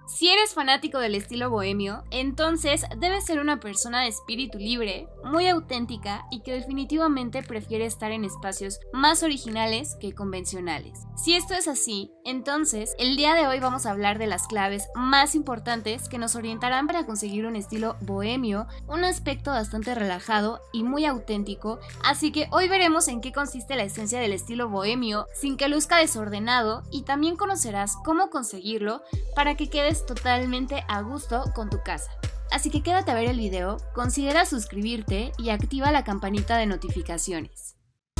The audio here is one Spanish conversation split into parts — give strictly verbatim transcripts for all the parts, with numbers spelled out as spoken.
Si eres fanático del estilo bohemio, entonces debes ser una persona de espíritu libre, muy auténtica y que definitivamente prefiere estar en espacios más originales que convencionales. Si esto es así, entonces el día de hoy vamos a hablar de las claves más importantes que nos orientarán para conseguir un estilo bohemio, un aspecto bastante relajado y muy auténtico, así que hoy veremos en qué consiste la esencia del estilo bohemio sin que luzca desordenado y también conocerás cómo conseguirlo para que quedes totalmente a gusto con tu casa. Así que quédate a ver el video, considera suscribirte y activa la campanita de notificaciones.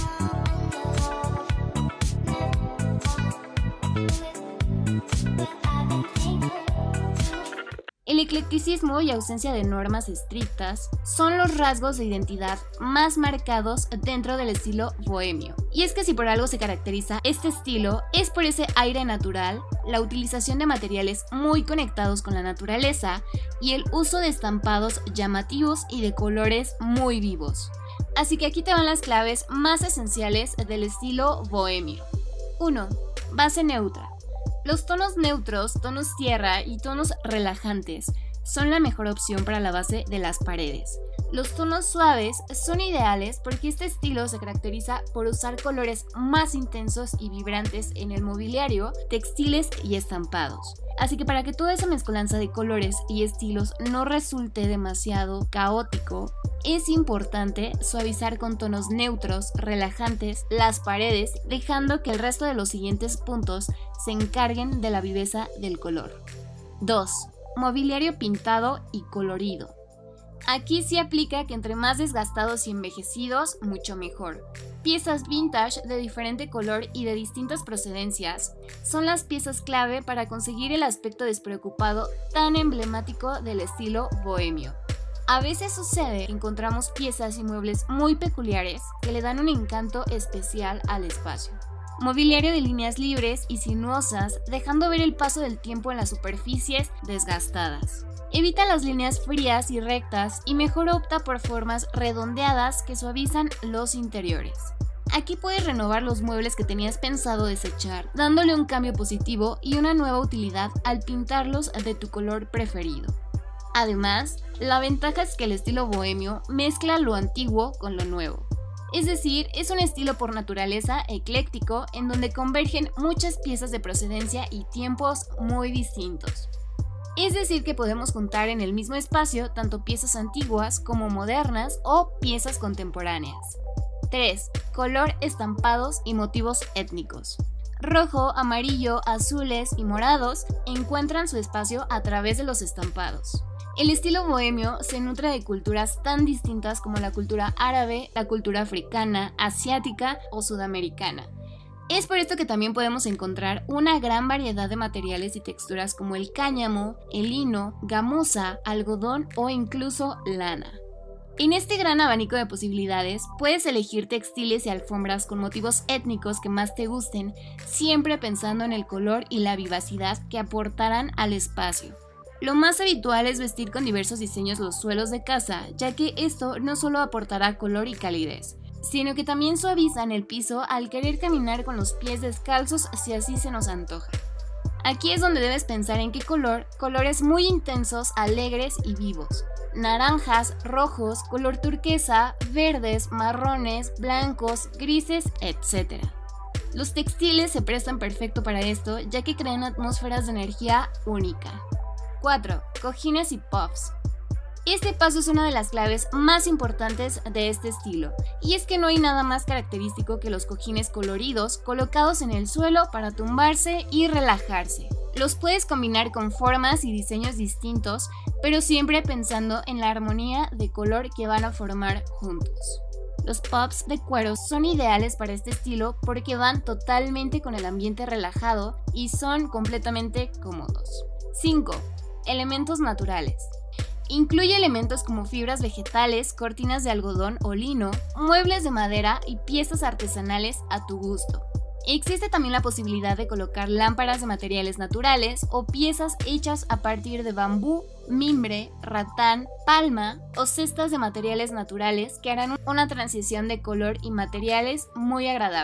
El eclecticismo y ausencia de normas estrictas son los rasgos de identidad más marcados dentro del estilo bohemio. Y es que si por algo se caracteriza este estilo es por ese aire natural, la utilización de materiales muy conectados con la naturaleza y el uso de estampados llamativos y de colores muy vivos. Así que aquí te van las claves más esenciales del estilo bohemio. uno. Base neutra. Los tonos neutros, tonos tierra y tonos relajantes son la mejor opción para la base de las paredes. Los tonos suaves son ideales porque este estilo se caracteriza por usar colores más intensos y vibrantes en el mobiliario, textiles y estampados. Así que para que toda esa mezcolanza de colores y estilos no resulte demasiado caótico, es importante suavizar con tonos neutros, relajantes, las paredes, dejando que el resto de los siguientes puntos se encarguen de la viveza del color. dos. Mobiliario pintado y colorido. Aquí sí aplica que entre más desgastados y envejecidos, mucho mejor. Piezas vintage de diferente color y de distintas procedencias son las piezas clave para conseguir el aspecto despreocupado tan emblemático del estilo bohemio. A veces sucede que encontramos piezas y muebles muy peculiares que le dan un encanto especial al espacio. Mobiliario de líneas libres y sinuosas, dejando ver el paso del tiempo en las superficies desgastadas. Evita las líneas frías y rectas y mejor opta por formas redondeadas que suavizan los interiores. Aquí puedes renovar los muebles que tenías pensado desechar, dándole un cambio positivo y una nueva utilidad al pintarlos de tu color preferido. Además, la ventaja es que el estilo bohemio mezcla lo antiguo con lo nuevo. Es decir, es un estilo por naturaleza ecléctico en donde convergen muchas piezas de procedencia y tiempos muy distintos. Es decir, que podemos juntar en el mismo espacio tanto piezas antiguas como modernas o piezas contemporáneas. tres. Color, estampados y motivos étnicos. Rojo, amarillo, azules y morados encuentran su espacio a través de los estampados. El estilo bohemio se nutre de culturas tan distintas como la cultura árabe, la cultura africana, asiática o sudamericana. Es por esto que también podemos encontrar una gran variedad de materiales y texturas como el cáñamo, el lino, gamuza, algodón o incluso lana. En este gran abanico de posibilidades, puedes elegir textiles y alfombras con motivos étnicos que más te gusten, siempre pensando en el color y la vivacidad que aportarán al espacio. Lo más habitual es vestir con diversos diseños los suelos de casa, ya que esto no solo aportará color y calidez, sino que también suavizan el piso al querer caminar con los pies descalzos si así se nos antoja. Aquí es donde debes pensar en qué color, colores muy intensos, alegres y vivos. Naranjas, rojos, color turquesa, verdes, marrones, blancos, grises, etcétera. Los textiles se prestan perfecto para esto, ya que crean atmósferas de energía única. cuatro. Cojines y puffs. Este paso es una de las claves más importantes de este estilo, y es que no hay nada más característico que los cojines coloridos colocados en el suelo para tumbarse y relajarse. Los puedes combinar con formas y diseños distintos, pero siempre pensando en la armonía de color que van a formar juntos. Los puffs de cuero son ideales para este estilo porque van totalmente con el ambiente relajado y son completamente cómodos. cinco. Elementos naturales. Incluye elementos como fibras vegetales, cortinas de algodón o lino, muebles de madera y piezas artesanales a tu gusto. Existe también la posibilidad de colocar lámparas de materiales naturales o piezas hechas a partir de bambú, mimbre, ratán, palma o cestas de materiales naturales que harán una transición de color y materiales muy agradable.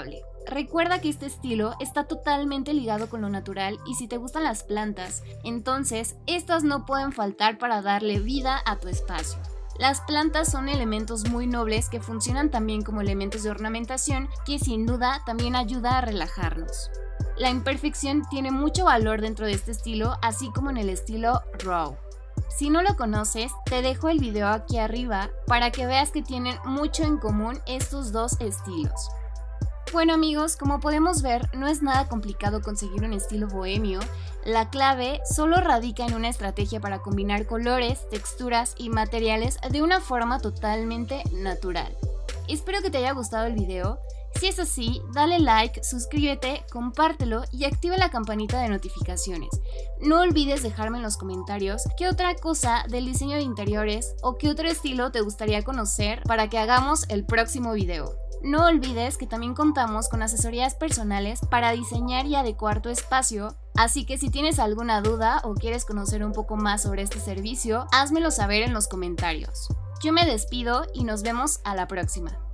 recuerda que este estilo está totalmente ligado con lo natural y si te gustan las plantas, entonces estas no pueden faltar para darle vida a tu espacio. Las plantas son elementos muy nobles que funcionan también como elementos de ornamentación que sin duda también ayuda a relajarnos. La imperfección tiene mucho valor dentro de este estilo, así como en el estilo Raw. Si no lo conoces, te dejo el video aquí arriba para que veas que tienen mucho en común estos dos estilos. Bueno amigos, como podemos ver, no es nada complicado conseguir un estilo bohemio. La clave solo radica en una estrategia para combinar colores, texturas y materiales de una forma totalmente natural. Espero que te haya gustado el video. Si es así, dale like, suscríbete, compártelo y activa la campanita de notificaciones. No olvides dejarme en los comentarios qué otra cosa del diseño de interiores o qué otro estilo te gustaría conocer para que hagamos el próximo video. No olvides que también contamos con asesorías personales para diseñar y adecuar tu espacio, así que si tienes alguna duda o quieres conocer un poco más sobre este servicio, házmelo saber en los comentarios. Yo me despido y nos vemos a la próxima.